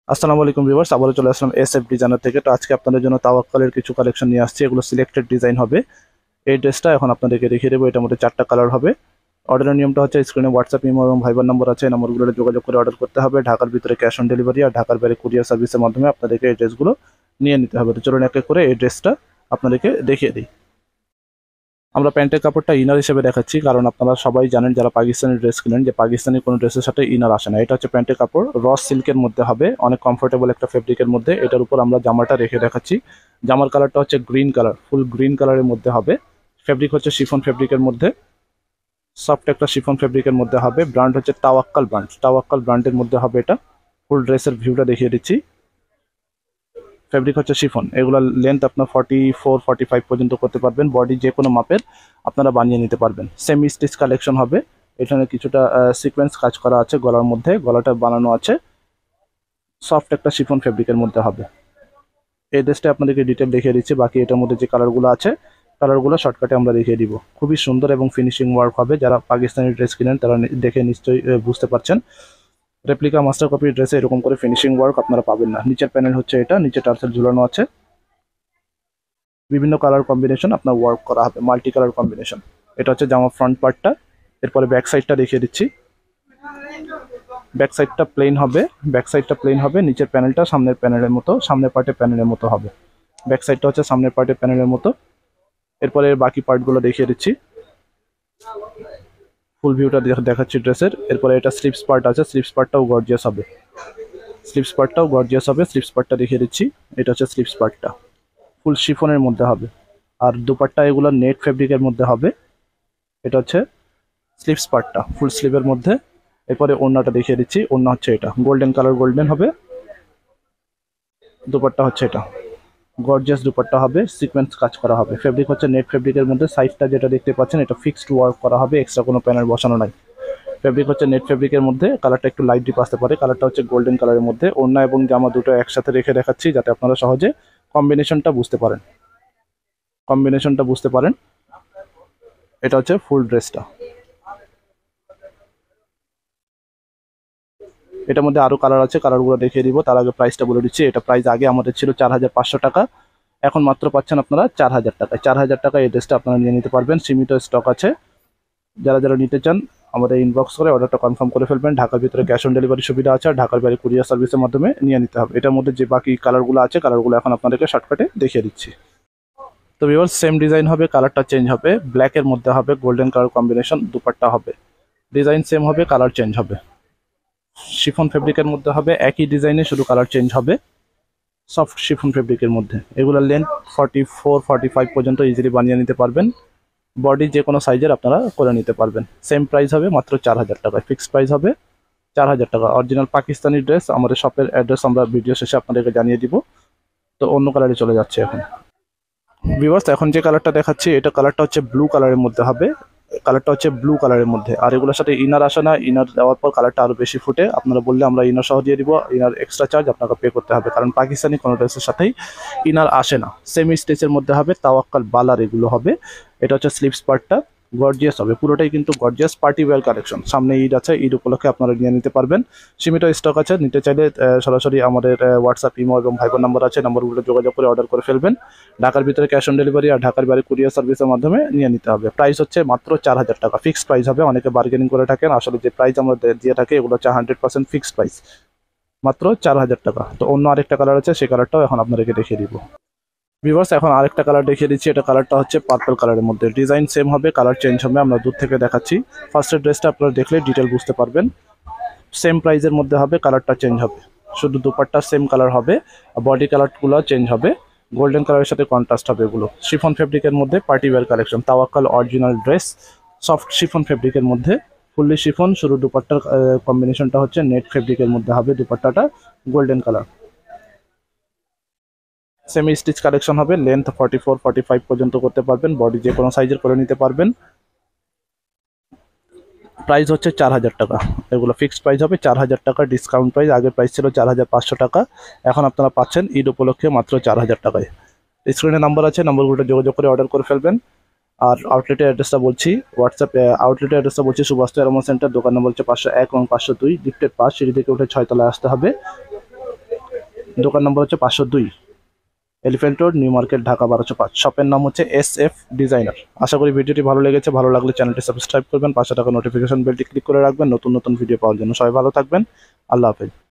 আসসালামু আলাইকুম ভিউয়ার্স, আবারও চলে আসলাম এসএফ ডিজাইনার থেকে। তো আজকে আপনাদের জন্য তাওয়াক্কালের কিছু কালেকশন নিয়ে আসছি। এগুলো সিলেক্টেড ডিজাইন হবে। এই ড্রেসটা এখন আপনাদেরকে দেখিয়ে দেবো। এটার মধ্যে 4টা কালার হবে। অর্ডারের নিয়মটা হচ্ছে স্ক্রিনে হোয়াটসঅ্যাপ, ইমো এবং ভাইবার নাম্বার আছে। এই নাম্বারগুলোতে যোগাযোগ করে অর্ডার করতে হবে। ঢাকার ভিতরে ক্যাশ অন ডেলিভারি আর ঢাকার বাইরে কুরিয়ার সার্ভিসের মাধ্যমে আপনাদেরকে এই ড্রেসগুলো নিয়ে নিতে হবে। তো চলুন এক এক করে এই ড্রেসটা আপনাদেরকে দেখিয়ে দিই। আমরা প্যান্টের কাপড়টা ইনার হিসেবে দেখাচ্ছি, কারণ আপনারা সবাই জানেন যারা পাকিস্তানি ড্রেস কিনেন যে পাকিস্তানি কোনো ড্রেসের সাথে ইনার আসে না। এটা হচ্ছে প্যান্টের কাপড়, রস সিল্কের মধ্যে হবে, অনেক কমফোর্টেবল একটা ফেব্রিকের মধ্যে। এটার উপর আমরা জামাটা রেখে দেখাচ্ছি। জামার কালারটা হচ্ছে গ্রিন কালার, ফুল গ্রিন কালারের মধ্যে হবে। ফেব্রিক হচ্ছে শিফন ফেব্রিকের মধ্যে, সফট একটা শিফন ফেব্রিকের মধ্যে হবে। ব্র্যান্ড হচ্ছে তাওয়াক্কাল ব্র্যান্ড, তাওয়াক্কাল ব্র্যান্ডের মধ্যে হবে এটা। ফুল ড্রেসের ভিউটা দেখিয়ে দিচ্ছি। ফেব্রিক হচ্ছে শিফন। এগুলোর লেন্থ আপনার 44-45 পর্যন্ত করতে পারবেন। বডি যে কোনো মাপের আপনারা বানিয়ে নিতে পারবেন। সেমি স্টিচ কালেকশন হবে। এখানে কিছুটা সিকোয়েন্স কাজ করা আছে গলার মধ্যে, গলাটা বানানো আছে। সফট একটা শিফন ফেব্রিকের মধ্যে হবে। এই ড্রেসটা আপনাদেরকে ডিটেল দেখিয়ে দিচ্ছি। বাকি এটার মধ্যে যে কালারগুলো আছে কালারগুলো শর্টকাটে আমরা দেখিয়ে দিব। খুবই সুন্দর এবং ফিনিশিং ওয়ার্ক হবে। যারা পাকিস্তানি ড্রেস কিনেন তারা দেখে নিশ্চয়ই বুঝতে পারছেন। রেপ্লিকা মাস্টার কপি ড্রেসে এরকম করে ফিনিশিং ওয়ার্ক আপনারা পাবেন না। নিচের প্যানেল হচ্ছে এটা, নিচে টার্সেল ঝুলানো আছে। বিভিন্ন কালার কম্বিনেশন আপনার ওয়ার্ক করা হবে, মাল্টি কালার কম্বিনেশন। এটা হচ্ছে জামা ফ্রন্ট পার্টটা। এরপরে ব্যাক সাইডটা দেখিয়ে দিচ্ছি। ব্যাক সাইডটা প্লেন হবে, ব্যাক সাইডটা প্লেন হবে। নিচের প্যানেলটা সামনের প্যানেলের মতো, সামনের পার্টে প্যানেলের মতো হবে। ব্যাক সাইডটা হচ্ছে সামনের পার্টে প্যানেলের মতো। এরপরে বাকি পার্টগুলো দেখিয়ে দিচ্ছি। ফুল ভিউটা দেখাচ্ছি ড্রেসের। এরপরে এটা স্লিপস পার্ট আছে, স্লিপস পার্টটাও গর্জিয়াস হবে। স্লিপস পার্টটাও গর্জিয়াস হবে। স্লিপস পার্টটা দেখিয়ে দিচ্ছি। এটা হচ্ছে স্লিপস পার্টটা, ফুল শিফনের মধ্যে হবে। আর দুপাট্টা এগুলো নেট ফেব্রিকের মধ্যে হবে। এটা হচ্ছে স্লিভস পার্টটা, ফুল স্লিভের মধ্যে। এরপরে ওড়নাটা দেখিয়ে দিচ্ছি। ওড়না হচ্ছে এটা, গোল্ডেন কালার, গোল্ডেন হবে। দুপাট্টা হচ্ছে এটা, গর্জিয়াস দুপাট্টা হবে, সিকোয়েন্স কাজ করা হবে। ফেব্রিক হচ্ছে নেট ফেব্রিকের মধ্যে। সাইজটা যেটা দেখতে পাচ্ছেন এটা ফিক্সড ওয়ার্ক করা হবে, এক্সট্রা কোনো প্যানেল বসানো নাই। ফেব্রিক হচ্ছে নেট ফেব্রিকের মধ্যে। কালারটা একটু লাইট ডিপ আসতে পারে। কালারটা হচ্ছে গোল্ডেন কালারের মধ্যে। ওড়না এবং জামা দুটো একসাথে রেখে দেখাচ্ছি যাতে আপনারা সহজে কম্বিনেশনটা বুঝতে পারেন। এটা হচ্ছে ফুল ড্রেসটা। এটার মধ্যে আরো কালার আছে, কালারগুলো দেখিয়ে দিব। তার আগে প্রাইসটা বলে দিচ্ছি। এটা প্রাইস আগে আমাদের ছিল 4500 টাকা, এখন মাত্র পাচ্ছেন আপনারা 4000 টাকায়। 4000 টাকা এই ড্রেসটা আপনারা নিয়ে নিতে পারবেন। সীমিত স্টক আছে। যারা যারা নিতে চান আমাদের ইনবক্স করে অর্ডারটা কনফার্ম করে ফেলবেন। ঢাকার ভিতরে ক্যাশ অন ডেলিভারি সুবিধা আছে, আর ঢাকার বাইরে কুরিয়ার সার্ভিসের মাধ্যমে নিয়ে নিতে হবে। এটার মধ্যে যে বাকি কালারগুলো আছে কালারগুলো এখন আপনাদেরকে শর্টকাটে দেখিয়ে দিচ্ছি। তো ভিউয়ার্স, সেম ডিজাইন হবে, কালারটা চেঞ্জ হবে। ব্ল্যাকের মধ্যে হবে, গোল্ডেন কালার কম্বিনেশন। দুপাট্টা হবে, ডিজাইন সেম হবে, কালার চেঞ্জ হবে। শিফন ফেব্রিকের মধ্যে হবে, একই ডিজাইনে শুধু কালার চেঞ্জ হবে। সফট শিফন ফেব্রিকের মধ্যে। এগুলোর লেন্থ 44-45 পর্যন্ত ইজিলি বানিয়ে নিতে পারবেন। বডি যে কোনো সাইজের আপনারা করে নিতে পারবেন। সেম প্রাইস হবে মাত্র 4000 টাকায়। ফিক্সড প্রাইস হবে 4000 টাকা। Original Pakistani dress. আমাদের শপের অ্যাড্রেস আমরা ভিডিও শেষে আপনাদেরকে জানিয়ে দিব। তো অন্য কালারে চলে যাচ্ছে এখন। ভিউয়ার্স, এখন যে কালারটা দেখাচ্ছি এটা কালারটা হচ্ছে ব্লু কালারের মধ্যে হবে। কালারটা হচ্ছে ব্লু কালারের মধ্যে। আর এগুলোর সাথে ইনার আসে না। ইনার দেওয়ার পর কালারটা আরো বেশি ফুটে। আপনারা বললে আমরা ইনার সহ দিয়ে দিব। ইনার এক্সট্রা চার্জ আপনাকে পে করতে হবে, কারণ পাকিস্তানি কোনো ড্রেসের সাথেই ইনার আসে না। সেমি স্টিচের মধ্যে হবে, তাওয়াক্কাল বালার এগুলো হবে। এটা হচ্ছে স্লিভস পার্টটা, গর্জিয়াস হবে পুরোটাই, কিন্তু গর্জিয়াস পার্টি ওয়্যার কালেকশন। সামনে ঈদ আছে, ঈদ উপলক্ষে আপনারা নিয়ে নিতে পারবেন। সীমিত স্টক আছে। নিতে চাইলে সরাসরি আমাদের হোয়াটসঅ্যাপ, ইমো এবং ভাইবার নাম্বার আছে, নাম্বারগুলো যোগাযোগ করে অর্ডার করে ফেলবেন। ঢাকার ভিতরে ক্যাশ অন ডেলিভারি আর ঢাকার বাইরে কুরিয়ার সার্ভিসের মাধ্যমে নিয়ে নিতে হবে। প্রাইস হচ্ছে মাত্র 4000 টাকা। ফিক্সড প্রাইস হবে। অনেকে বার্গেনিং করে থাকেন, আসলে যে প্রাইস আমরা দিয়ে থাকি এগুলো হচ্ছে 100% ফিক্সড প্রাইস, মাত্র 4000 টাকা। তো অন্য আরেকটা কালার আছে, সেই কালারটাও এখন আপনাদেরকে দেখিয়ে দিব। ভিউয়ার্স, এখন আরেকটা কালার দেখিয়ে দিচ্ছি। এটা কালারটা হচ্ছে পার্পল কালারের মধ্যে। ডিজাইন সেম হবে, কালার চেঞ্জ হবে। আমরা দূর থেকে দেখাচ্ছি। ফার্স্টের ড্রেসটা আপনারা দেখলে ডিটেল বুঝতে পারবেন। সেম প্রাইসের মধ্যে হবে, কালারটা চেঞ্জ হবে। শুধু দুপাট্টা সেম কালার হবে, বডি কালারগুলো চেঞ্জ হবে। গোল্ডেন কালারের সাথে কন্ট্রাস্ট হবে। এগুলো শিফন ফেব্রিকের মধ্যে party wear collection. Tawakkal original dress, soft chiffon ফেব্রিকের মধ্যে, ফুললি শিফন। শুধু দুপাট্টার কম্বিনেশনটা হচ্ছে নেট ফেব্রিকের মধ্যে হবে। দুপাট্টাটা golden colour. Semi stitch collection হবে। লেন্থ 44-45 পর্যন্ত করতে পারবেন। বডি যে কোনো সাইজের করে নিতে পারবেন। প্রাইস হচ্ছে 4000 টাকা। এগুলো ফিক্সড প্রাইস হবে 4000 টাকা। ডিসকাউন্ট প্রাইস, আগের প্রাইস ছিল 4500 টাকা, এখন আপনারা পাচ্ছেন ঈদ উপলক্ষে মাত্র 4000 টাকায়। স্ক্রিনে নাম্বার আছে, নাম্বারগুলো যোগাযোগ করে অর্ডার করে ফেলবেন। আর আউটলেটের অ্যাড্রেসটা বলছি, আউটলেটের অ্যাড্রেসটা বলছি সুবাস্তু অ্যারোমা সেন্টার। দোকান নম্বর হচ্ছে 501 এবং 502, লিফটের পাশ, সিঁড়ি থেকে উঠে 6 তলায় আসতে হবে। দোকান নম্বর হচ্ছে 502, Elephant Road, New Market, Dhaka 1205। শপের নাম হচ্ছে SF ডিজাইনার। আশা করি ভিডিওটি ভালো লেগেছে। ভালো লাগলে চ্যানেলটি সাবস্ক্রাইব করবেন, পাশে থাকা নোটিফিকেশন বেলটি ক্লিক করে রাখবেন নতুন নতুন ভিডিও পাওয়ার জন্য। সবাই ভালো থাকবেন, আল্লাহ হাফেজ।